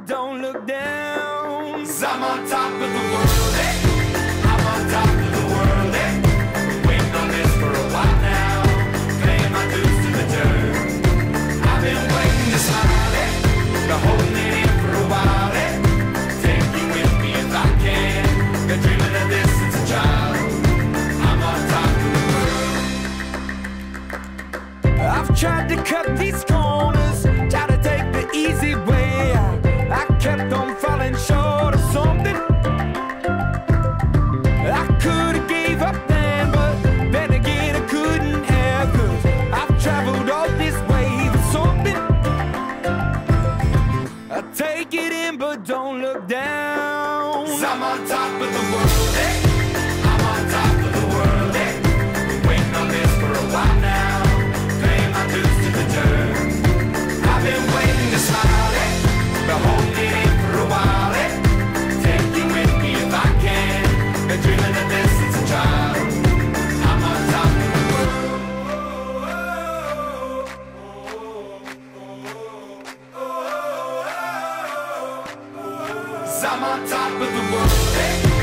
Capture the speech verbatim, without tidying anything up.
but don't look down. 'Cause I'm on top of the world, eh? I'm on top of the world, eh? Been waiting on this for a while now, paying my dues to the dirt. I've been waiting to smile, eh? Been holding it in for a while, eh? Take you with me if I can. Been dreaming of this since a child. I'm on top of the world. I've tried to cut these corners, tried to take the easy way out. I kept on falling short of something. I could've gave up then, but then again I couldn't have, 'cause I've traveled all this way for something. I take it in, but don't look down. 'Cause I'm on top of the world, eh? I'm on top of the world, eh? Been waiting on this for a while now, paying my dues to the dirt. I've been waiting to smile, eh? Been holding it in for a while, eh? Take you with me if I can. Been dreaming of this since a child. I'm on top of the world. 'Cause I'm on top of the world, eh?